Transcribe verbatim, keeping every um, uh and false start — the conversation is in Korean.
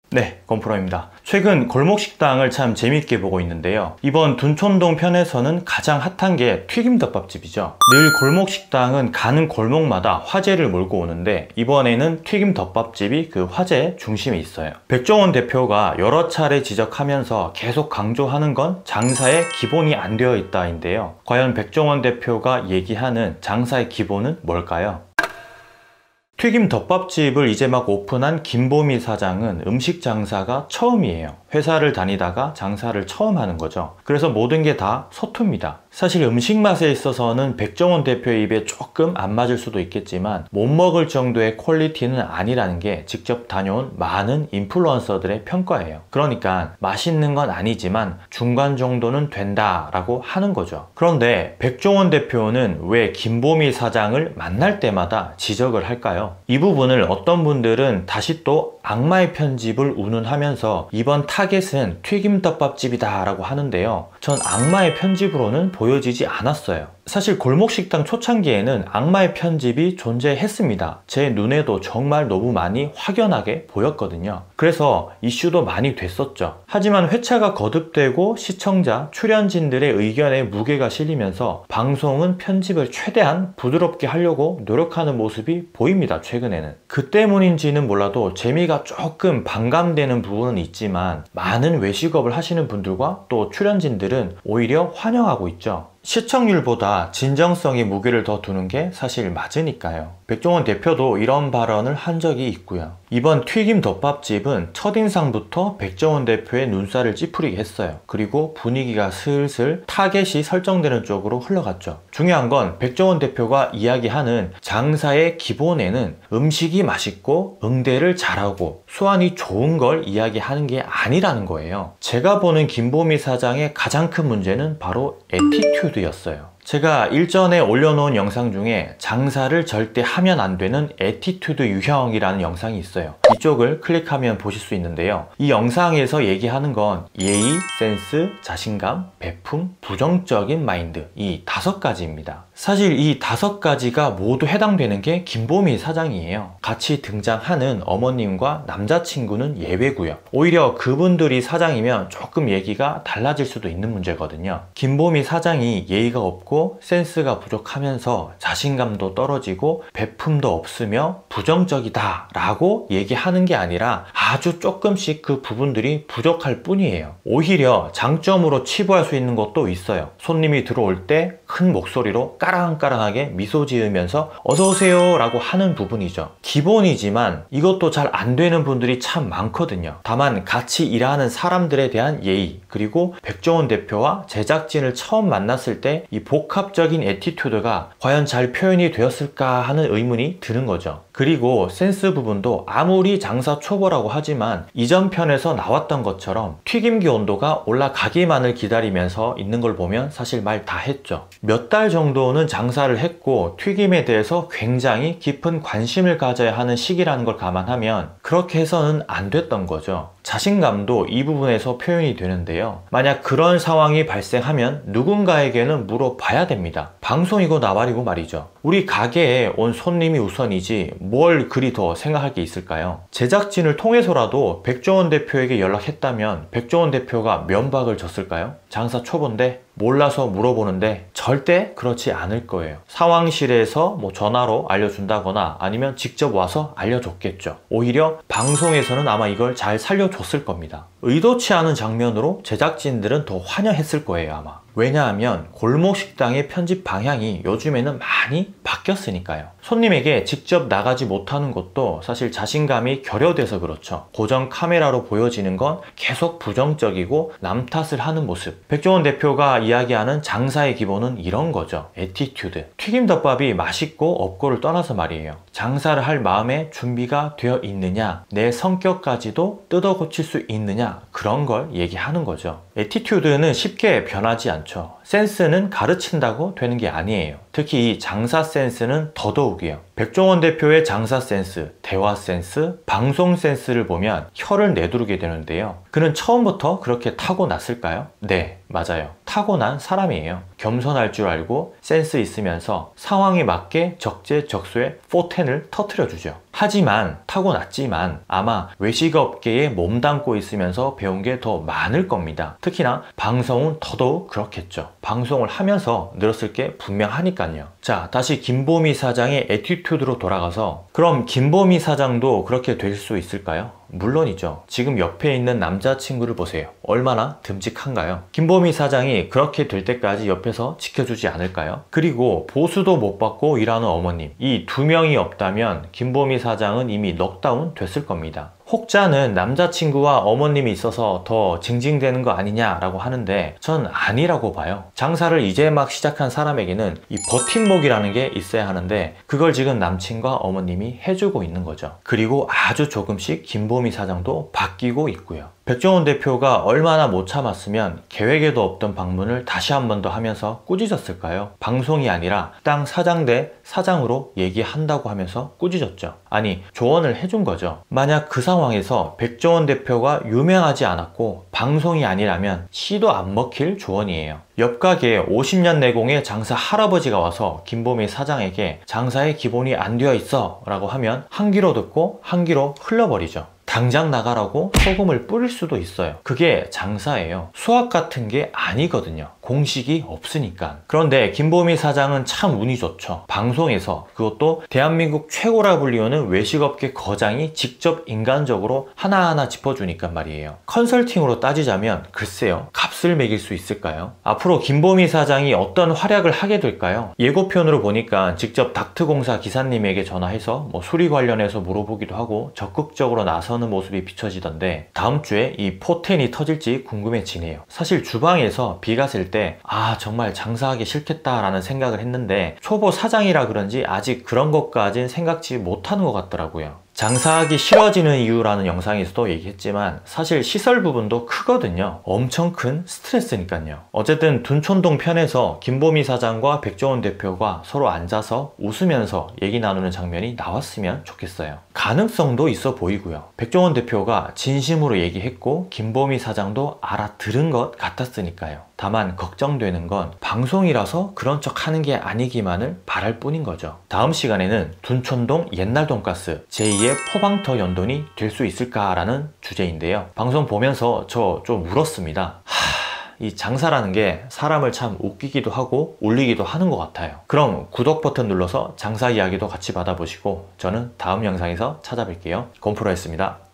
네, 건프로입니다. 최근 골목식당을 참 재밌게 보고 있는데요. 이번 둔촌동 편에서는 가장 핫한 게 튀김덮밥집이죠. 늘 골목식당은 가는 골목마다 화제를 몰고 오는데 이번에는 튀김덮밥집이 그 화제 중심에 있어요. 백종원 대표가 여러 차례 지적하면서 계속 강조하는 건 장사의 기본이 안 되어 있다인데요. 과연 백종원 대표가 얘기하는 장사의 기본은 뭘까요? 튀김덮밥집을 이제 막 오픈한 김보미 사장은 음식 장사가 처음이에요. 회사를 다니다가 장사를 처음 하는 거죠. 그래서 모든 게 다 서투입니다. 사실 음식 맛에 있어서는 백종원 대표의 입에 조금 안 맞을 수도 있겠지만 못 먹을 정도의 퀄리티는 아니라는 게 직접 다녀온 많은 인플루언서들의 평가예요. 그러니까 맛있는 건 아니지만 중간 정도는 된다라고 하는 거죠. 그런데 백종원 대표는 왜 김보미 사장을 만날 때마다 지적을 할까요? 이 부분을 어떤 분들은 다시 또 악마의 편집을 운운하면서 이번 타겟은 튀김덮밥집이다 라고 하는데요. 전 악마의 편집으로는 보여지지 않았어요. 사실 골목식당 초창기에는 악마의 편집이 존재했습니다. 제 눈에도 정말 너무 많이 확연하게 보였거든요. 그래서 이슈도 많이 됐었죠. 하지만 회차가 거듭되고 시청자, 출연진들의 의견에 무게가 실리면서 방송은 편집을 최대한 부드럽게 하려고 노력하는 모습이 보입니다. 최근에는. 그 때문인지는 몰라도 재미가 조금 반감되는 부분은 있지만 많은 외식업을 하시는 분들과 또 출연진들은 오히려 환영하고 있죠. 시청률보다 진정성에 무게를 더 두는 게 사실 맞으니까요. 백종원 대표도 이런 발언을 한 적이 있고요. 이번 튀김덮밥집은 첫인상부터 백종원 대표의 눈살을 찌푸리게 했어요. 그리고 분위기가 슬슬 타겟이 설정되는 쪽으로 흘러갔죠. 중요한 건 백종원 대표가 이야기하는 장사의 기본에는 음식이 맛있고 응대를 잘하고 수완이 좋은 걸 이야기하는 게 아니라는 거예요. 제가 보는 김보미 사장의 가장 큰 문제는 바로 애티튜드였어요. 제가 일전에 올려놓은 영상 중에 장사를 절대 하면 안 되는 애티튜드 유형이라는 영상이 있어요. 이쪽을 클릭하면 보실 수 있는데요. 이 영상에서 얘기하는 건 예의, 센스, 자신감, 베품, 부정적인 마인드, 이 다섯 가지입니다. 사실 이 다섯 가지가 모두 해당되는 게 김보미 사장이에요. 같이 등장하는 어머님과 남자친구는 예외고요. 오히려 그분들이 사장이면 조금 얘기가 달라질 수도 있는 문제거든요. 김보미 사장이 예의가 없고 센스가 부족하면서 자신감도 떨어지고 베품도 없으며 부정적이다 라고 얘기하는 게 아니라 아주 조금씩 그 부분들이 부족할 뿐이에요. 오히려 장점으로 치부할 수 있는 것도 있어요. 손님이 들어올 때 큰 목소리로 까랑까랑하게 미소 지으면서 어서오세요 라고 하는 부분이죠. 기본이지만 이것도 잘 안 되는 분들이 참 많거든요. 다만 같이 일하는 사람들에 대한 예의, 그리고 백종원 대표와 제작진을 처음 만났을 때 이 복합적인 애티튜드가 과연 잘 표현이 되었을까 하는 의문이 드는 거죠. 그리고 센스 부분도 아무리 장사 초보라고 하지만 이전 편에서 나왔던 것처럼 튀김기 온도가 올라가기만을 기다리면서 있는 걸 보면 사실 말 다 했죠. 몇 달 정도는 장사를 했고 튀김에 대해서 굉장히 깊은 관심을 가져야 하는 시기라는 걸 감안하면 그렇게 해서는 안 됐던 거죠. 자신감도 이 부분에서 표현이 되는데요. 만약 그런 상황이 발생하면 누군가에게는 물어봐야 됩니다. 방송이고 나발이고 말이죠. 우리 가게에 온 손님이 우선이지 뭘 그리 더 생각할 게 있을까요? 제작진을 통해서라도 백종원 대표에게 연락했다면 백종원 대표가 면박을 줬을까요? 장사 초보인데 몰라서 물어보는데 절대 그렇지 않을 거예요. 상황실에서 뭐 전화로 알려준다거나 아니면 직접 와서 알려줬겠죠. 오히려 방송에서는 아마 이걸 잘 살려줬을 겁니다. 의도치 않은 장면으로 제작진들은 더 환영했을 거예요, 아마. 왜냐하면 골목식당의 편집 방향이 요즘에는 많이 바뀌었으니까요. 손님에게 직접 나가지 못하는 것도 사실 자신감이 결여돼서 그렇죠. 고정 카메라로 보여지는 건 계속 부정적이고 남 탓을 하는 모습. 백종원 대표가 이야기하는 장사의 기본은 이런 거죠. 애티튜드. 튀김덮밥이 맛있고 없고를 떠나서 말이에요. 장사를 할 마음의 준비가 되어 있느냐, 내 성격까지도 뜯어 고칠 수 있느냐, 그런 걸 얘기하는 거죠. 애티튜드는 쉽게 변하지 않죠. 센스는 가르친다고 되는 게 아니에요. 특히 이 장사 센스는 더더욱이요. 백종원 대표의 장사 센스, 대화 센스, 방송 센스를 보면 혀를 내두르게 되는데요. 그는 처음부터 그렇게 타고났을까요? 네, 맞아요. 타고난 사람이에요. 겸손할 줄 알고 센스 있으면서 상황에 맞게 적재적소에 포텐을 터트려주죠. 하지만 타고났지만 아마 외식업계에 몸담고 있으면서 배운 게 더 많을 겁니다. 특히나 방송은 더더욱 그렇겠죠. 방송을 하면서 늘었을 게 분명하니까요. 자, 다시 김보미 사장의 애티튜드로 돌아가서 그럼 김보미 사장도 그렇게 될 수 있을까요? 물론이죠. 지금 옆에 있는 남자친구를 보세요. 얼마나 듬직한가요? 김보미 사장이 그렇게 될 때까지 옆에서 지켜주지 않을까요? 그리고 보수도 못 받고 일하는 어머님, 이 두 명이 없다면 김보미 사장은 이미 넉다운 됐을 겁니다. 혹자는 남자친구와 어머님이 있어서 더 징징대는 거 아니냐라고 하는데 전 아니라고 봐요. 장사를 이제 막 시작한 사람에게는 이 버팀목이라는 게 있어야 하는데 그걸 지금 남친과 어머님이 해주고 있는 거죠. 그리고 아주 조금씩 김보미 사장도 바뀌고 있고요. 백종원 대표가 얼마나 못 참았으면 계획에도 없던 방문을 다시 한 번 더 하면서 꾸짖었을까요? 방송이 아니라 땅 사장 대 사장으로 얘기한다고 하면서 꾸짖었죠. 아니, 조언을 해준 거죠. 만약 그 상황에서 백종원 대표가 유명하지 않았고 방송이 아니라면 씨도 안 먹힐 조언이에요. 옆 가게에 오십 년 내공의 장사 할아버지가 와서 김보미 사장에게 장사의 기본이 안 되어 있어 라고 하면 한 귀로 듣고 한 귀로 흘러버리죠. 당장 나가라고 소금을 뿌릴 수도 있어요. 그게 장사예요. 수학 같은 게 아니거든요. 공식이 없으니까. 그런데 김보미 사장은 참 운이 좋죠. 방송에서, 그것도 대한민국 최고라 불리우는 외식업계 거장이 직접 인간적으로 하나하나 짚어주니까 말이에요. 컨설팅으로 따지자면 글쎄요, 값을 매길 수 있을까요? 앞으로 김보미 사장이 어떤 활약을 하게 될까요? 예고편으로 보니까 직접 닥트공사 기사님에게 전화해서 뭐 수리 관련해서 물어보기도 하고 적극적으로 나서는 모습이 비춰지던데 다음 주에 이 포텐이 터질지 궁금해지네요. 사실 주방에서 비가 쓸 때 아, 정말 장사하기 싫겠다 라는 생각을 했는데 초보 사장이라 그런지 아직 그런 것까진 생각지 못하는 것 같더라고요. 장사하기 싫어지는 이유라는 영상에서도 얘기했지만 사실 시설 부분도 크거든요. 엄청 큰 스트레스니까요. 어쨌든 둔촌동 편에서 김보미 사장과 백종원 대표가 서로 앉아서 웃으면서 얘기 나누는 장면이 나왔으면 좋겠어요. 가능성도 있어 보이고요. 백종원 대표가 진심으로 얘기했고 김보미 사장도 알아들은 것 같았으니까요. 다만 걱정되는 건 방송이라서 그런 척 하는 게 아니기만을 바랄 뿐인 거죠. 다음 시간에는 둔촌동 옛날 돈가스 제이의 포방터 연돈이 될 수 있을까라는 주제인데요. 방송 보면서 저 좀 울었습니다. 하... 이 장사라는 게 사람을 참 웃기기도 하고 울리기도 하는 것 같아요. 그럼 구독 버튼 눌러서 장사 이야기도 같이 받아보시고 저는 다음 영상에서 찾아뵐게요. 곰프로였습니다.